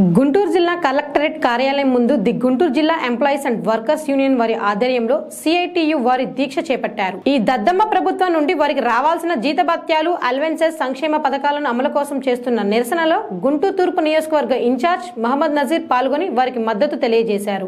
గుంటూరు జిల్లా కలెక్టరేట్ కార్యాలయం ముందు ది గుంటూరు జిల్లా ఎంప్లాయీస్ అండ్ వర్కర్స్ యూనియన్ వారి ఆధ్వర్యంలో సిఐటియు వారి దీక్ష చేపట్టారు. ఈ దద్దమ్మ ప్రభుత్వం నుండి వారికి రావాల్సిన జీతభత్యాలు, అలవెన్సెస్, సంక్షేమ పథకాలను అమలు కోసం చేస్తున్న నిరసనలో గుంటూరు తూర్పు నియోజకవర్గ ఇన్ఛార్జ్ మహమ్మద్ నజీర్ పాల్గొని వారికి మద్దతు తెలియజేశారు.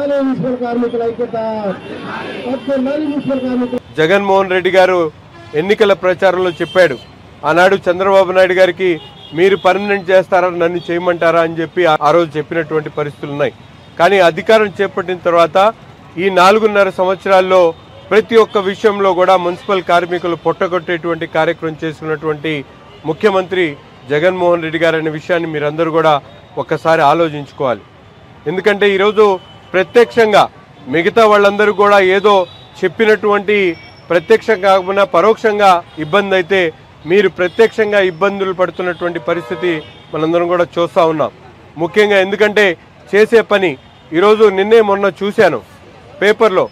జగన్మోహన్ రెడ్డి గారు ఎన్నికల ప్రచారంలో చెప్పాడు, ఆనాడు చంద్రబాబు నాయుడు గారికి మీరు పర్మనెంట్ చేస్తారా, నన్ను చేయమంటారా అని చెప్పి ఆ రోజు చెప్పినటువంటి పరిస్థితులు ఉన్నాయి. కానీ అధికారం చేపట్టిన తర్వాత ఈ 4.5 సంవత్సరాల్లో ప్రతి ఒక్క విషయంలో కూడా మున్సిపల్ కార్మికులు పొట్టగొట్టేటువంటి కార్యక్రమం చేసుకున్నటువంటి ముఖ్యమంత్రి జగన్మోహన్ రెడ్డి గారు అనే విషయాన్ని మీరందరూ కూడా ఒక్కసారి ఆలోచించుకోవాలి. ఎందుకంటే ఈరోజు ప్రత్యక్షంగా మిగతా వాళ్ళందరూ కూడా ఏదో చెప్పినటువంటి ప్రత్యక్షంగా కాకుండా పరోక్షంగా ఇబ్బంది అయితే మీరు ప్రత్యక్షంగా ఇబ్బందులు పడుతున్నటువంటి పరిస్థితి మనందరం కూడా చూస్తూ ఉన్నాం. ముఖ్యంగా ఎందుకంటే చేసే పని ఈరోజు నిన్నే మొన్న చూశాను పేపర్లో,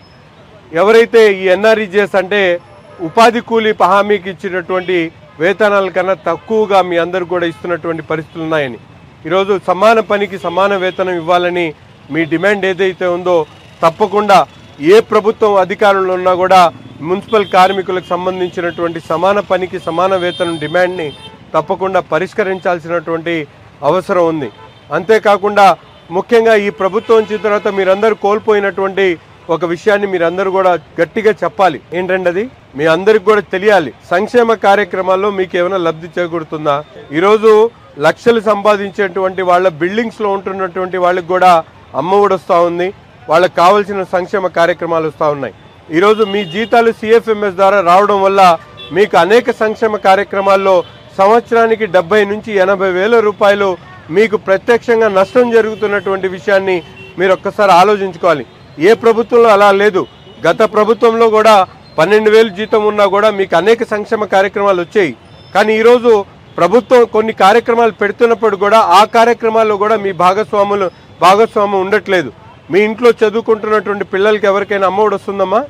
ఎవరైతే ఈ ఎన్ఆర్ఈజీఎస్ అంటే ఉపాధి కూలీ హామీకి ఇచ్చినటువంటి వేతనాల కన్నా తక్కువగా మీ అందరూ కూడా ఇస్తున్నటువంటి పరిస్థితులు ఉన్నాయని, ఈరోజు సమాన పనికి సమాన వేతనం ఇవ్వాలని మీ డిమాండ్ ఏదైతే ఉందో తప్పకుండా ఏ ప్రభుత్వం అధికారంలో ఉన్నా కూడా మున్సిపల్ కార్మికులకు సంబంధించినటువంటి సమాన పనికి సమాన వేతనం డిమాండ్ని తప్పకుండా పరిష్కరించాల్సినటువంటి అవసరం ఉంది. అంతేకాకుండా ముఖ్యంగా ఈ ప్రభుత్వం వచ్చిన తర్వాత మీరందరూ కోల్పోయినటువంటి ఒక విషయాన్ని మీరందరూ కూడా గట్టిగా చెప్పాలి. ఏంటంటే అది మీ అందరికి కూడా తెలియాలి. సంక్షేమ కార్యక్రమాల్లో మీకు ఏమైనా లబ్ధి చేకూరుతుందా? ఈరోజు లక్షలు సంపాదించేటువంటి వాళ్ళ బిల్డింగ్స్లో ఉంటున్నటువంటి వాళ్ళకి కూడా అమ్మఒడి వస్తూ ఉంది, వాళ్ళకి కావాల్సిన సంక్షేమ కార్యక్రమాలు వస్తూ ఉన్నాయి. ఈరోజు మీ జీతాలు సిఎఫ్ఎంఎస్ ద్వారా రావడం వల్ల మీకు అనేక సంక్షేమ కార్యక్రమాల్లో సంవత్సరానికి 70 నుంచి 80 వేల రూపాయలు మీకు ప్రత్యక్షంగా నష్టం జరుగుతున్నటువంటి విషయాన్ని మీరు ఒక్కసారి ఆలోచించుకోవాలి. ఏ ప్రభుత్వంలో అలా లేదు. గత ప్రభుత్వంలో కూడా 12,000 జీతం ఉన్నా కూడా మీకు అనేక సంక్షేమ కార్యక్రమాలు వచ్చాయి. కానీ ఈరోజు ప్రభుత్వం కొన్ని కార్యక్రమాలు పెడుతున్నప్పుడు కూడా ఆ కార్యక్రమాల్లో కూడా మీ భాగస్వామ్యం ఉండట్లేదు. మీ ఇంట్లో చదువుకుంటున్నటువంటి పిల్లలకి ఎవరికైనా అమ్మఒడి వస్తుందమ్మా?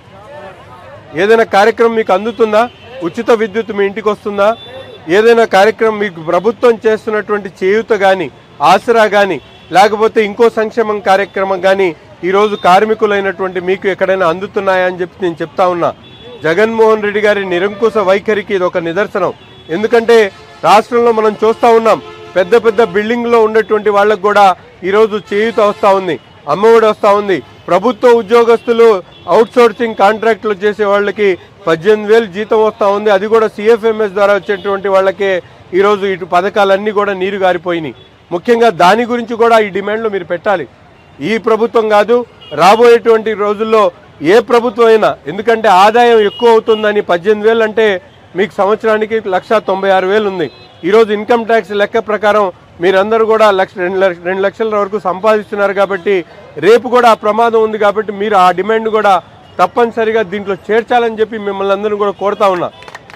ఏదైనా కార్యక్రమం మీకు అందుతుందా? ఉచిత విద్యుత్ మీ ఇంటికి వస్తుందా? ఏదైనా కార్యక్రమం మీకు ప్రభుత్వం చేస్తున్నటువంటి చేయూత కానీ, ఆసరా కానీ, లేకపోతే ఇంకో సంక్షేమం కార్యక్రమం కానీ ఈరోజు కార్మికులైనటువంటి మీకు ఎక్కడైనా అందుతున్నాయా అని చెప్పి నేను చెప్తా ఉన్నా. జగన్మోహన్ రెడ్డి గారి నిరంకుశ వైఖరికి ఇది ఒక నిదర్శనం. ఎందుకంటే రాష్ట్రంలో మనం చూస్తూ ఉన్నాం, పెద్ద పెద్ద బిల్డింగ్లో ఉన్నటువంటి వాళ్ళకు కూడా ఈరోజు చేయూత వస్తూ ఉంది, అమ్మఒడి వస్తూ ఉంది. ప్రభుత్వ ఉద్యోగస్తులు అవుట్సోర్సింగ్ కాంట్రాక్టులు చేసే వాళ్ళకి 18,000 జీతం వస్తూ ఉంది. అది కూడా సిఎఫ్ఎంఎస్ ద్వారా వచ్చేటువంటి వాళ్ళకే ఈరోజు ఇటు పథకాలన్నీ కూడా నీరు గారిపోయినాయి. ముఖ్యంగా దాని గురించి కూడా ఈ డిమాండ్లు మీరు పెట్టాలి. ఈ ప్రభుత్వం కాదు, రాబోయేటువంటి రోజుల్లో ఏ ప్రభుత్వం అయినా, ఎందుకంటే ఆదాయం ఎక్కువ అవుతుందని 18,000 అంటే మీకు సంవత్సరానికి 1,96,000 ఉంది. ఈరోజు ఇన్కమ్ ట్యాక్స్ లెక్క ప్రకారం మీరందరూ కూడా 2 లక్షల వరకు సంపాదిస్తున్నారు. కాబట్టి రేపు కూడా ఆ ప్రమాదం ఉంది. కాబట్టి మీరు ఆ డిమాండ్ కూడా తప్పనిసరిగా దీంట్లో చేర్చాలని చెప్పి మిమ్మల్ని అందరూ కూడా కోరుతా ఉన్నా.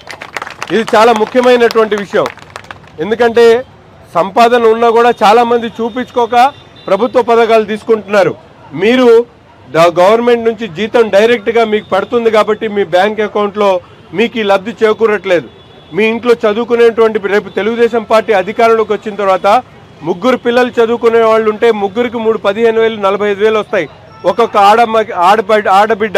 ఇది చాలా ముఖ్యమైనటువంటి విషయం. ఎందుకంటే సంపాదన ఉన్నా కూడా చాలామంది చూపించుకోక ప్రభుత్వ పథకాలు తీసుకుంటున్నారు. మీరు గవర్నమెంట్ నుంచి జీతం డైరెక్ట్గా మీకు పడుతుంది కాబట్టి మీ బ్యాంక్ అకౌంట్లో మీకు ఈ లబ్ధి చేకూరట్లేదు. మీ ఇంట్లో చదువుకునేటువంటి రేపు తెలుగుదేశం పార్టీ అధికారంలోకి వచ్చిన తర్వాత 3 పిల్లలు చదువుకునే వాళ్ళు ఉంటే ముగ్గురికి 15,000, 45,000 వస్తాయి. ఒక్కొక్క ఆడబిడ్డ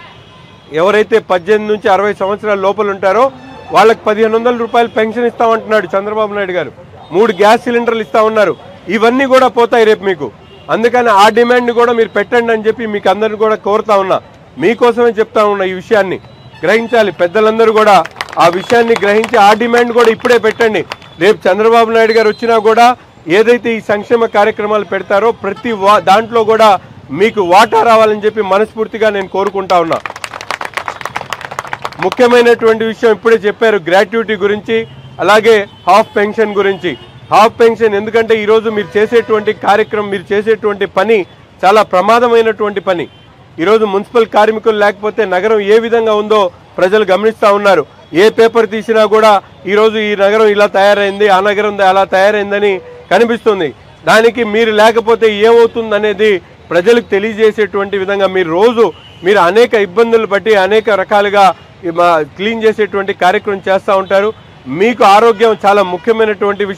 ఎవరైతే 18 నుంచి 60 సంవత్సరాల లోపల ఉంటారో వాళ్ళకి 1,500 రూపాయలు పెన్షన్ ఇస్తామంటున్నాడు చంద్రబాబు నాయుడు గారు. 3 గ్యాస్ సిలిండర్లు ఇస్తా ఉన్నారు. ఇవన్నీ కూడా పోతాయి రేపు మీకు. అందుకని ఆ డిమాండ్ కూడా మీరు పెట్టండి అని చెప్పి మీకు అందరిని కూడా కోరుతా ఉన్నా. మీకోసమే చెప్తా ఉన్నా. ఈ విషయాన్ని గ్రహించాలి పెద్దలందరూ కూడా. ఆ విషయాన్ని గ్రహించి ఆ డిమాండ్ కూడా ఇప్పుడే పెట్టండి. రేపు చంద్రబాబు నాయుడు గారు వచ్చినా కూడా ఏదైతే ఈ సంక్షేమ కార్యక్రమాలు పెడతారో ప్రతి దాంట్లో కూడా మీకు వాటా రావాలని చెప్పి మనస్ఫూర్తిగా నేను కోరుకుంటా ఉన్నా. ముఖ్యమైనటువంటి విషయం ఇప్పుడే చెప్పారు, గ్రాట్యుటీ గురించి, అలాగే హాఫ్ పెన్షన్ గురించి. హాఫ్ పెన్షన్ ఎందుకంటే ఈరోజు మీరు చేసేటువంటి కార్యక్రమం, మీరు చేసేటువంటి పని చాలా ప్రమాదమైనటువంటి పని. ఈరోజు మున్సిపల్ కార్మికులు లేకపోతే నగరం ఏ విధంగా ఉందో ప్రజలు గమనిస్తూ ఉన్నారు. ఏ పేపర్ తీసినా కూడా ఈరోజు ఈ నగరం ఇలా తయారైంది, ఆ నగరం అలా తయారైందని కనిపిస్తుంది. దానికి మీరు లేకపోతే ఏమవుతుంది అనేది ప్రజలకు తెలియజేసేటువంటి విధంగా మీరు అనేక ఇబ్బందులు బట్టి అనేక రకాలుగా క్లీన్ చేసేటువంటి కార్యక్రమం చేస్తూ ఉంటారు. మీకు ఆరోగ్యం చాలా ముఖ్యమైనటువంటి విషయం.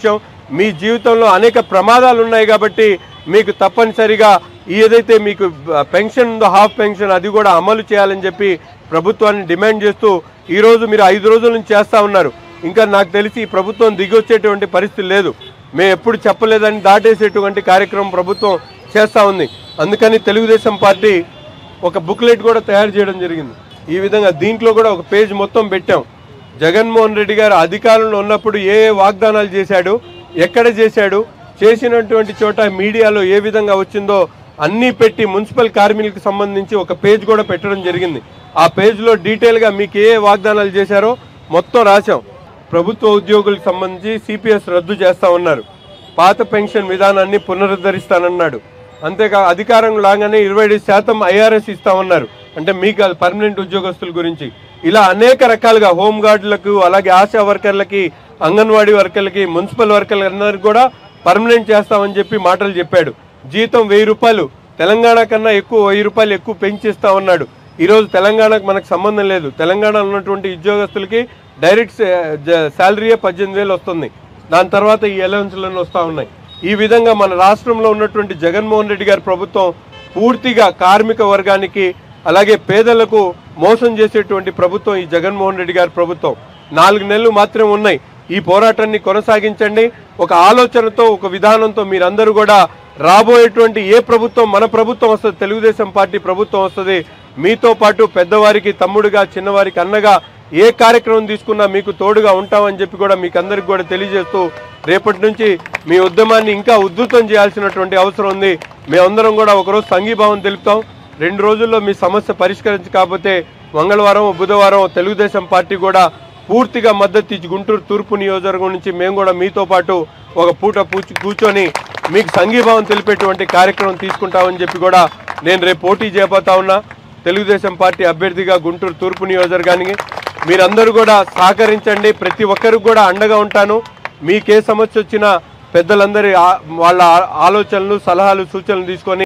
మీ జీవితంలో అనేక ప్రమాదాలు ఉన్నాయి కాబట్టి మీకు తప్పనిసరిగా ఏదైతే మీకు పెన్షన్ ఉందో హాఫ్ పెన్షన్ అది కూడా అమలు చేయాలని చెప్పి ప్రభుత్వాన్ని డిమాండ్ చేస్తూ ఈరోజు మీరు 5 రోజుల నుంచి చేస్తూ ఉన్నారు. ఇంకా నాకు తెలిసి ఈ ప్రభుత్వం దిగొచ్చేటువంటి పరిస్థితి లేదు. మేము ఎప్పుడు చెప్పలేదని దాటేసేటువంటి కార్యక్రమం ప్రభుత్వం చేస్తూ ఉంది. అందుకని తెలుగుదేశం పార్టీ ఒక బుక్లెట్ కూడా తయారు చేయడం జరిగింది. ఈ విధంగా దీంట్లో కూడా ఒక పేజ్ మొత్తం పెట్టాం. జగన్మోహన్ రెడ్డి గారు అధికారంలో ఉన్నప్పుడు ఏ వాగ్దానాలు చేశాడు, ఎక్కడ చేశాడు, చేసినటువంటి చోట మీడియాలో ఏ విధంగా వచ్చిందో అన్నీ పెట్టి మున్సిపల్ కార్మికులకు సంబంధించి ఒక పేజ్ కూడా పెట్టడం జరిగింది. ఆ పేజ్లో డీటెయిల్గా మీకు ఏ వాగ్దానాలు చేశారో మొత్తం రాశాం. ప్రభుత్వ ఉద్యోగులకు సంబంధించి సిపిఎస్ రద్దు చేస్తా ఉన్నారు, పాత పెన్షన్ విధానాన్ని పునరుద్ధరిస్తానన్నాడు. అంతేకా అధికారం లాగానే 25% ఐఆర్ఎస్ ఇస్తామన్నారు, అంటే మీకు పర్మనెంట్ ఉద్యోగస్తుల గురించి. ఇలా అనేక రకాలుగా హోంగార్డులకు, అలాగే ఆశా వర్కర్లకి, అంగన్వాడీ వర్కర్లకి, మున్సిపల్ వర్కర్లందరికీ కూడా పర్మనెంట్ చేస్తామని చెప్పి మాటలు చెప్పాడు. జీతం 1000 రూపాయలు, తెలంగాణ కన్నా ఎక్కువ 1000 రూపాయలు ఎక్కువ పెంచిస్తా ఉన్నాడు. ఈరోజు తెలంగాణకు మనకు సంబంధం లేదు. తెలంగాణలో ఉన్నటువంటి ఉద్యోగస్తులకి డైరెక్ట్ శాలరీయే 18,000 వస్తుంది. దాని తర్వాత ఈ అలవెన్స్లను వస్తూ ఉన్నాయి. ఈ విధంగా మన రాష్ట్రంలో ఉన్నటువంటి జగన్మోహన్ రెడ్డి గారి ప్రభుత్వం పూర్తిగా కార్మిక వర్గానికి అలాగే పేదలకు మోసం చేసేటువంటి ప్రభుత్వం ఈ జగన్మోహన్ రెడ్డి గారి ప్రభుత్వం. 4 నెలలు మాత్రమే ఉన్నాయి. ఈ పోరాటాన్ని కొనసాగించండి. ఒక ఆలోచనతో, ఒక విధానంతో మీరందరూ కూడా రాబోయేటువంటి ఏ ప్రభుత్వం, మన ప్రభుత్వం వస్తుంది, తెలుగుదేశం పార్టీ ప్రభుత్వం వస్తుంది, మీతో పాటు పెద్దవారికి తమ్ముడుగా, చిన్నవారికి అన్నగా ఏ కార్యక్రమం తీసుకున్నా మీకు తోడుగా ఉంటామని చెప్పి కూడా మీకు అందరికి కూడా తెలియజేస్తూ రేపటి నుంచి మీ ఉద్యమాన్ని ఇంకా ఉధృతం చేయాల్సినటువంటి అవసరం ఉంది. మేమందరం కూడా ఒకరోజు సంఘీభావం తెలుపుతాం. 2 రోజుల్లో మీ సమస్య పరిష్కరించకపోతే మంగళవారం, బుధవారం తెలుగుదేశం పార్టీ కూడా పూర్తిగా మద్దతు ఇచ్చి గుంటూరు తూర్పు నియోజకవర్గం నుంచి మేము కూడా మీతో పాటు ఒక పూట కూర్చొని మీకు సంఘీభావం తెలిపేటువంటి కార్యక్రమం తీసుకుంటామని చెప్పి కూడా నేను రేపు పోటీ చేయబోతా ఉన్నా. తెలుగుదేశం పార్టీ అభ్యర్థిగా గుంటూరు తూర్పు నియోజకవర్గానికి మీరందరూ కూడా సహకరించండి. ప్రతి ఒక్కరికి కూడా అండగా ఉంటాను. మీకే సమస్య వచ్చినా పెద్దలందరి వాళ్ళ ఆలోచనలు, సలహాలు, సూచనలు తీసుకొని